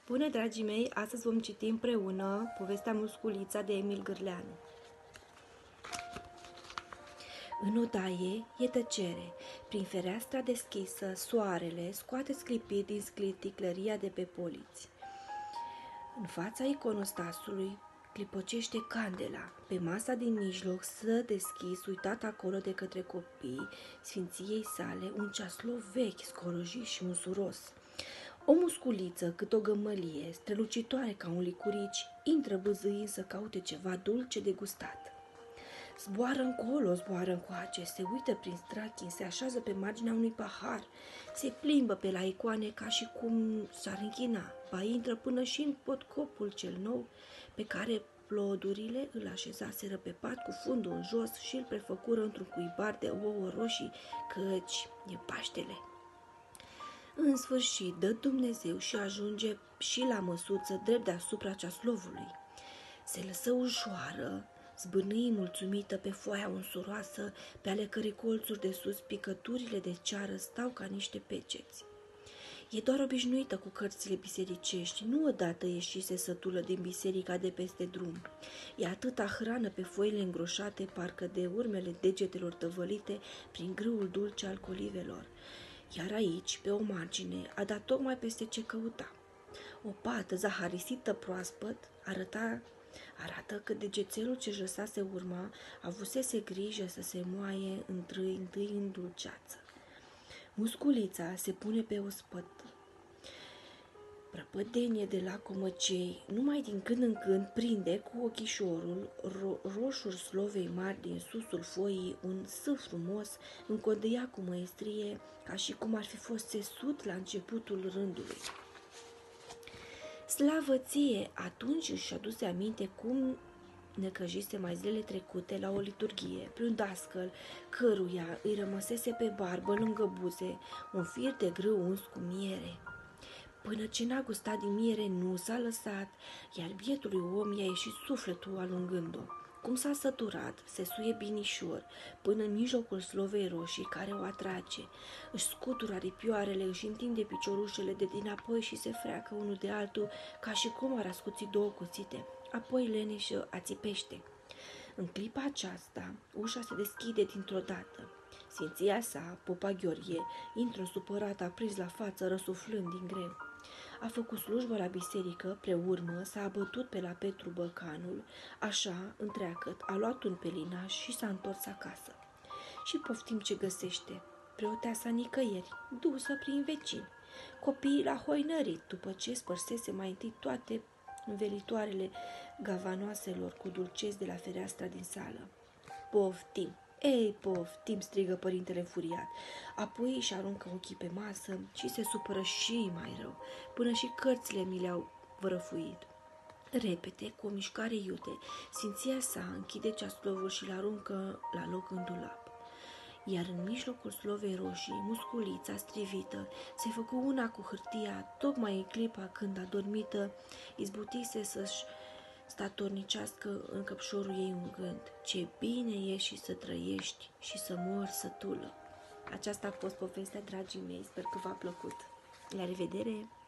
Bună, dragii mei! Astăzi vom citi împreună povestea Musculița de Emil Gârleanu. În odaie e tăcere. Prin fereastra deschisă, soarele scoate sclipiri din sticlăria de pe poliți. În fața iconostasului clipocește candela. Pe masa din mijloc stă deschis, uitat acolo de către copii sfinției sale, un ceaslov vechi, scorojit și musuros. O musculiță, cât o gămălie, strălucitoare ca un licurici, intră bâzâind să caute ceva dulce de gustat. Zboară încolo, zboară încoace, se uită prin strachin, se așează pe marginea unui pahar, se plimbă pe la icoane ca și cum s-ar închina, ba intră până și în potcopul cel nou pe care plodurile îl așezaseră pe pat cu fundul în jos și îl prefăcură într-un cuibar de ouă roșii, căci e Paștele. În sfârșit, dă Dumnezeu și ajunge și la măsuță drept deasupra ceaslovului. Se lăsă ușoară, zbârnâi mulțumită pe foaia unsuroasă, pe ale cărei colțuri de sus picăturile de ceară stau ca niște peceți. E doar obișnuită cu cărțile bisericești, nu odată ieșise sătulă din biserica de peste drum. E atâta hrană pe foile îngroșate, parcă de urmele degetelor tăvălite prin grâul dulce al colivelor. Iar aici, pe o margine, a dat tocmai peste ce căuta. O pată zaharisită proaspăt arată că degețelul ce-și lăsase urma avusese grijă să se moaie întâi în dulceață. Musculița se pune pe ospăt. Prăpădenie de la comăcei, numai din când în când prinde cu ochișorul roșuri slovei mari din susul foii, un S frumos, încodăia cu măestrie, ca și cum ar fi fost țesut la începutul rândului. Slavă ție! Atunci își aduse aminte cum necăjise mai zilele trecute la o liturghie, pe un dascăl căruia îi rămăsese pe barbă lângă buze un fir de grâu uns cu miere. Până ce n-a gustat din miere, nu s-a lăsat, iar bietului om i-a ieșit sufletul alungând-o. Cum s-a săturat, se suie binișor, până în mijlocul slovei roșii care o atrage. Își scutură aripioarele, își întinde piciorușele de dinapoi și se freacă unul de altul, ca și cum ar ascuți două cuțite. Apoi leneșă ațipește. În clipa aceasta, ușa se deschide dintr-o dată. Sfinția sa, Popa Gheorghe, intră supărat, aprins la față, răsuflând din greu. A făcut slujbă la biserică, preurmă s-a abătut pe la Petru Băcanul, așa, întreagăt, a luat un pelinaș și s-a întors acasă. Și poftim ce găsește, preoteasa nicăieri, dusă prin vecini. Copiii la hoinărit, după ce spărsese mai întâi toate învelitoarele gavanoaselor cu dulceți de la fereastra din sală. Poftim! Ei, poftim, strigă părintele furiat. Apoi își aruncă ochii pe masă și se supără și mai rău, până și cărțile mi le-au vărăfuit. Repede, cu o mișcare iute, sfinția sa închide ceaslovul și l-aruncă la loc în dulap. Iar în mijlocul slovei roșii, musculița strivită se făcu una cu hârtia, tocmai în clipa când adormită izbutise să-și statornicească în căpșorul ei un gând: ce bine e și să trăiești și să mori sătulă. Aceasta a fost povestea, dragii mei, sper că v-a plăcut. La revedere!